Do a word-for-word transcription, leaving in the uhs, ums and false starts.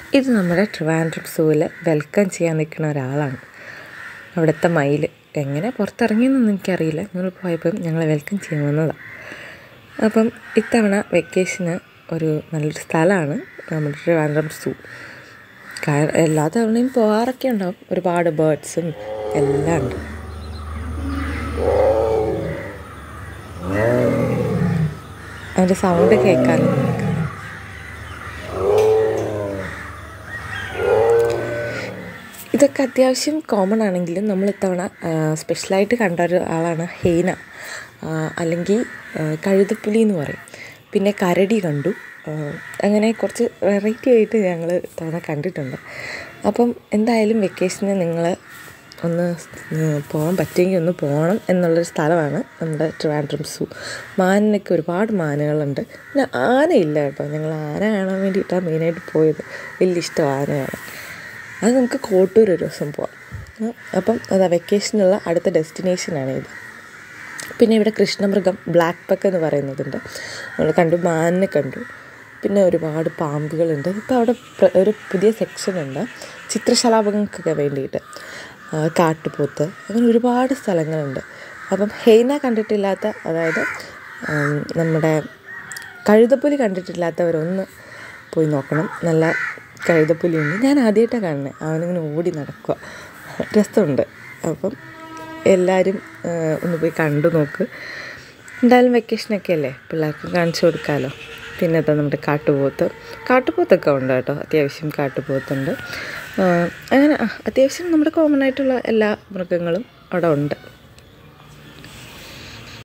ഇത് നമ്മുടെ ട്രിവാൻഡ്രം സൂവിൽ വെൽക്കം ചെയ്യാൻ നിൽക്കുന്ന ഒരാളാണ്. അവിടുത്തെ മയിൽ എങ്ങനെ പുറത്തിറങ്ങിയെന്നൊന്നും എനിക്കറിയില്ല. ഞങ്ങൾ പോയപ്പം ഞങ്ങളെ വെൽക്കം ചെയ്യാൻ വന്നതാണ്. അപ്പം ഇത്തവണ വെക്കേഷന് ഒരു നല്ലൊരു സ്ഥലമാണ് നമ്മുടെ ട്രിവാൻഡ്രം സൂ. കാരണം എല്ലാ തവണയും പോകാറൊക്കെ ഉണ്ടാവും. ഒരുപാട് ബേർഡ്സും എല്ലാം ഉണ്ട്. അതിൻ്റെ സൗണ്ട് കേൾക്കാനും നമുക്ക് ഇതൊക്കെ അത്യാവശ്യം കോമൺ ആണെങ്കിലും നമ്മൾ ഇത്തവണ സ്പെഷ്യലായിട്ട് കണ്ട ഒരു ആളാണ് ഹെയ്ന, അല്ലെങ്കിൽ കഴുതപ്പുലി എന്ന് പറയും. പിന്നെ കരടി കണ്ടു. അങ്ങനെ കുറച്ച് വെറൈറ്റി ആയിട്ട് ഞങ്ങൾ ഇത്തവണ കണ്ടിട്ടുണ്ട്. അപ്പം എന്തായാലും വെക്കേഷന് നിങ്ങൾ ഒന്ന് പോകാൻ പറ്റുമെങ്കിൽ ഒന്ന് പോകണം എന്നുള്ളൊരു സ്ഥലമാണ് നമ്മുടെ ട്രിവാൻഡ്രം സൂ. മാനിനൊക്കെ ഒരുപാട് മാനുകളുണ്ട്. പിന്നെ ആനയില്ല കേട്ടോ. ഞങ്ങൾ ആന കാണാൻ വേണ്ടിയിട്ടാണ് മെയിനായിട്ട് പോയത്. വലിയ ഇഷ്ടമാണ് ആന കാണാൻ. അത് നമുക്ക് കോട്ടൂർ ഒരു ദിവസം പോവാം. അപ്പം അതാ വെക്കേഷനുള്ള അടുത്ത ഡെസ്റ്റിനേഷനാണ് ഇത്. പിന്നെ ഇവിടെ കൃഷ്ണമൃഗം ബ്ലാക്ക് ബക്ക് എന്ന് പറയുന്നതുണ്ട്. നമ്മൾ കണ്ടു, മാനിനെ കണ്ടു. പിന്നെ ഒരുപാട് പാമ്പുകളുണ്ട്. ഇപ്പോൾ അവിടെ ഒരു പുതിയ സെക്ഷനുണ്ട് ചിത്രശലഭങ്ങൾക്കൊക്കെ വേണ്ടിയിട്ട്. കാട്ടുപോത്ത്, അങ്ങനെ ഒരുപാട് സ്ഥലങ്ങളുണ്ട്. അപ്പം ഹെയ്ന കണ്ടിട്ടില്ലാത്ത, അതായത് നമ്മുടെ കഴുതപ്പുലി കണ്ടിട്ടില്ലാത്തവരൊന്ന് പോയി നോക്കണം. നല്ല കഴുതപ്പുലിയുണ്ട്. ഞാൻ ആദ്യമായിട്ടാണ് കാണുന്നത്. അവനിങ്ങനെ ഓടി നടക്കുക, രസമുണ്ട്. അപ്പം എല്ലാവരും ഒന്ന് പോയി കണ്ടു നോക്ക്. എന്തായാലും വെക്കേഷനൊക്കെ അല്ലേ, പിള്ളേർക്ക് കാണിച്ചു കൊടുക്കാമല്ലോ. പിന്നെ എന്താ നമ്മുടെ കാട്ടുപോത്ത് കാട്ടുപോത്തൊക്കെ ഉണ്ട് കേട്ടോ. അത്യാവശ്യം കാട്ടുപോത്തുണ്ട്. അങ്ങനെ അത്യാവശ്യം നമ്മുടെ കോമൺ ആയിട്ടുള്ള എല്ലാ മൃഗങ്ങളും അവിടെ ഉണ്ട്.